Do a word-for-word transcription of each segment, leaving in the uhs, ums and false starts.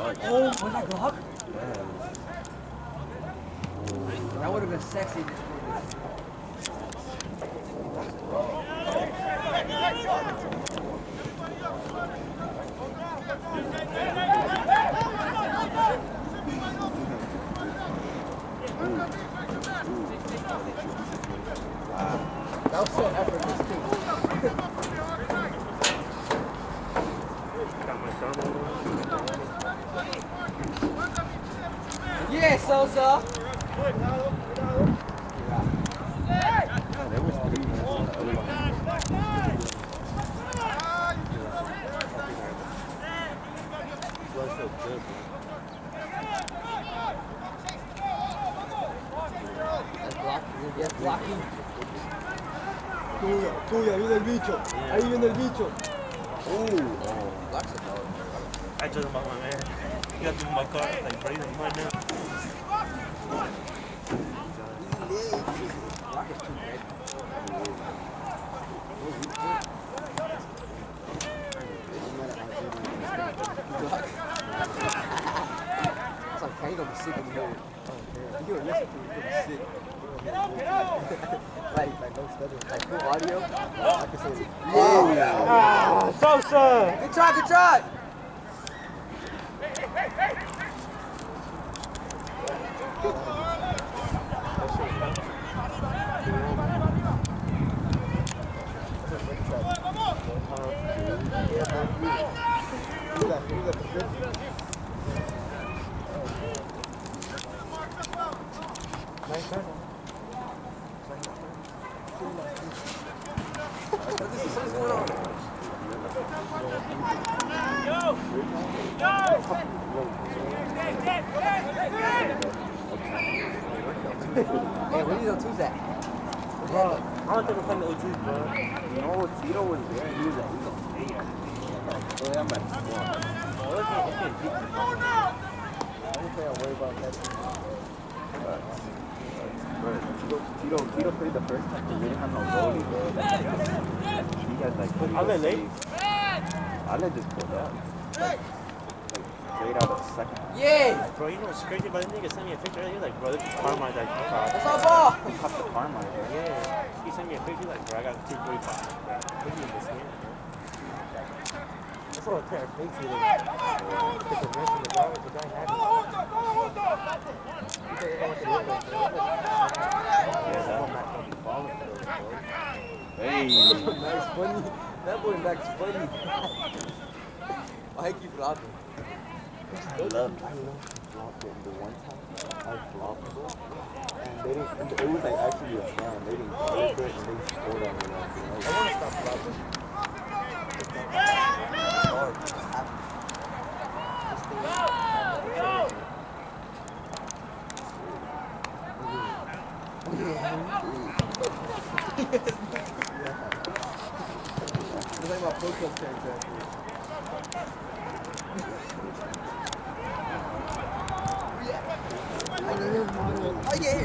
Oh, was that Glock? That would have been sexy. That was so effortless too. Yeah, Sosa. Yes, blocking. Tuya, tuya, viene el bicho. Ahí viene el bicho. Oh, blocks it though. I told him about my man. He got through my car, like breathing right now. Block is too big. It's like, can you gonna be sick in here? You gonna listen to it, you're gonna be sick. Get up, get up! Like, like no stuttering. Like full audio. I can say it. Yeah! Ah, Sosa! Good try, good try! Nice turn. Hey, we need no Tuesday. Bro, I don't think we're playing the O Gs, bro. No, Tito was there. He was at Eagle. Oh, yeah, I'm at squad. Oh, okay, okay. I don't think I worry about that. Bro, Tito, Tito, Tito played the first time. He didn't have no goalie, bro. He had like. I'll let late. Ale just pulled up. Like, straight out of second. Yeah! Bro, you know what's crazy about this nigga? Sent me a picture. He's like, bro, this is Carmine. Like, uh, That's our ball! He caught the farmer, bro. yeah. He sent me a picture. Like, bro, I got two forty-five. What do you this game, bro? That's all a pair of fakes here. Put the wrist in the ball with the guy happy. Yeah, that one not gonna be falling for those, bro. Hey! Nice, funny. That boy back's funny. Why he keep flopping? I love, I love to flop it. The one time I flopped it, and they didn't, and it was like actually a slam. They didn't go for it, and they scored on it. Like, I want to stop flopping. It's like my pro club character. Oh yeah!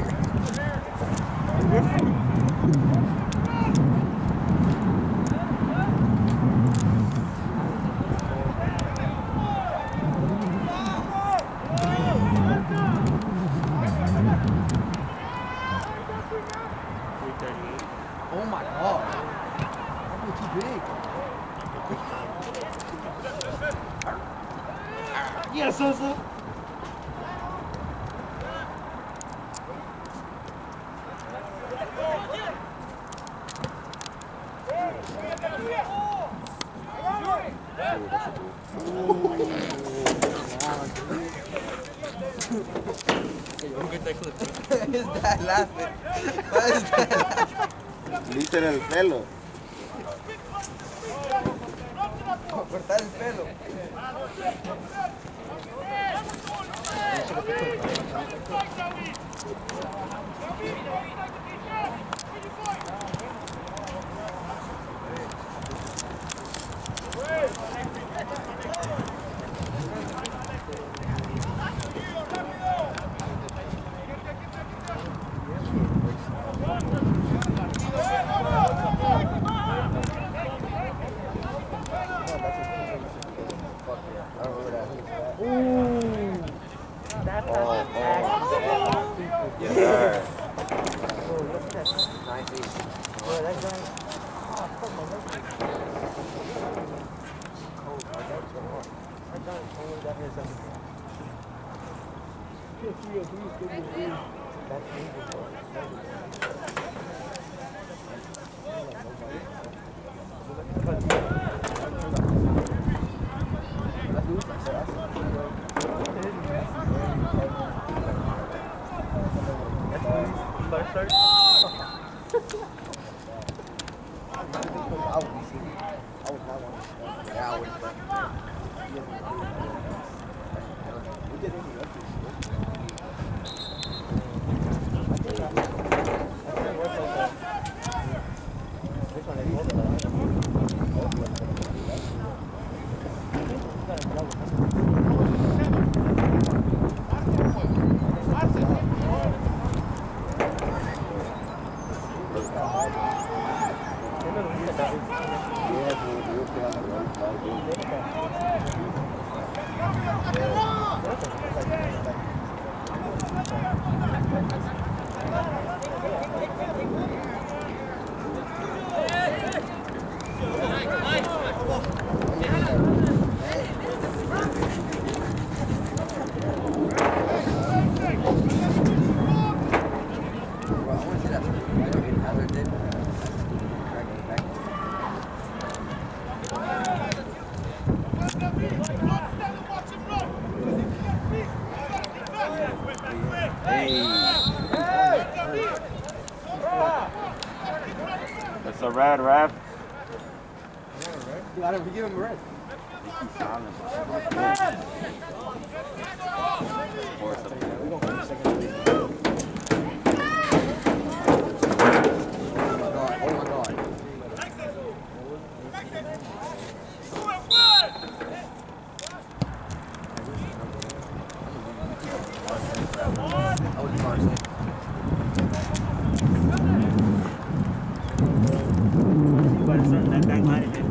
Oh my god! That was too big. Yeah, Sosa! Don't get that clip, bro. His dad laughing. Why is that laughing? Listen el pelo. Cortar el pelo. Ooh! Bro, that guy. Oh, fuck my leg. Cold, my leg's so hard. I got it only that is something. That's easy, bro. Start, start. I would be serious. I would not want to. Yeah, I would. We did any of this. I think I think work like that. This one is more than that. It's a red, ref. I don't give him a red. We're going for the second place. Oh my god. Oh my god. That back line again.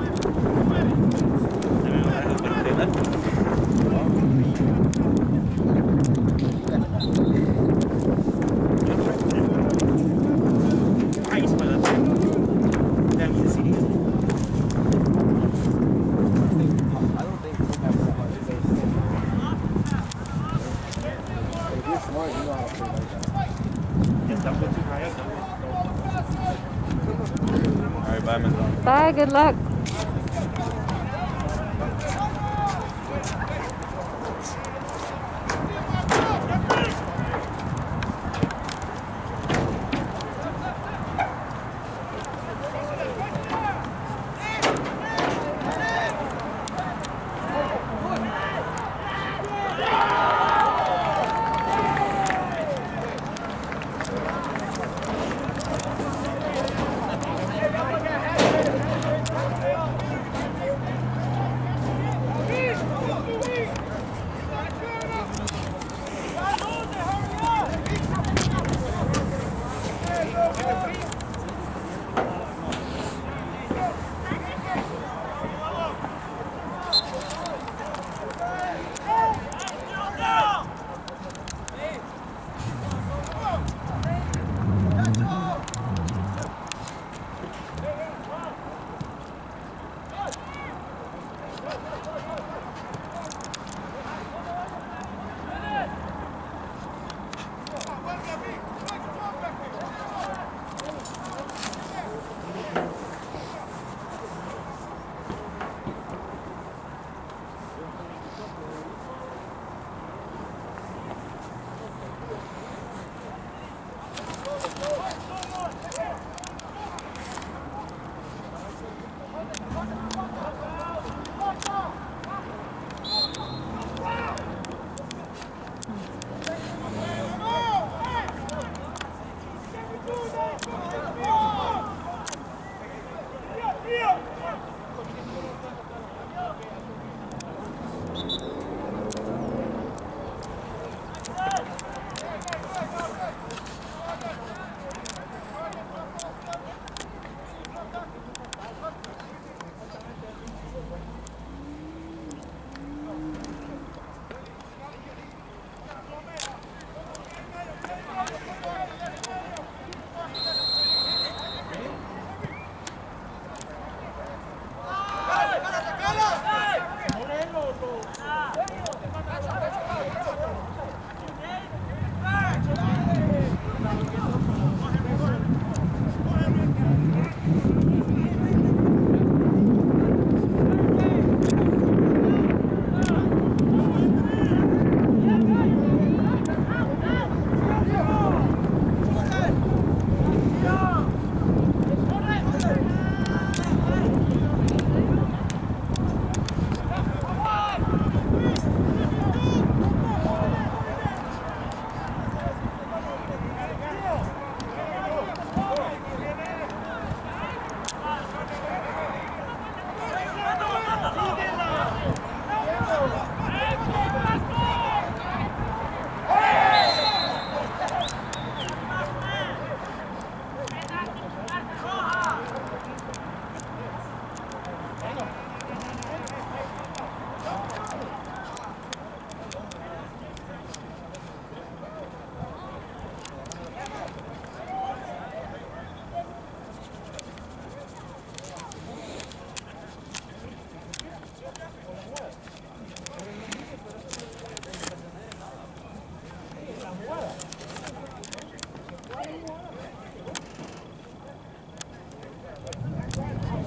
Bye, good luck.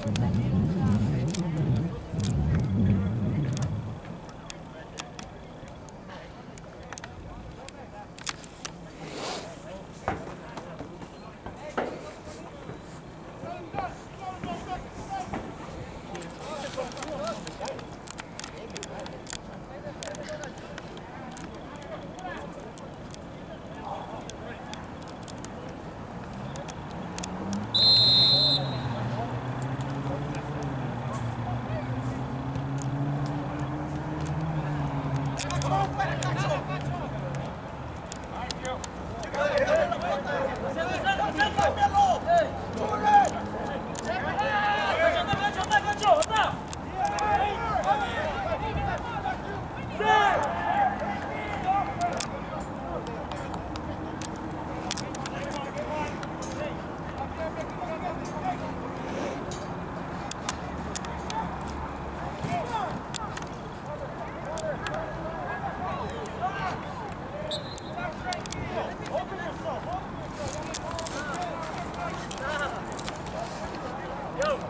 Yo!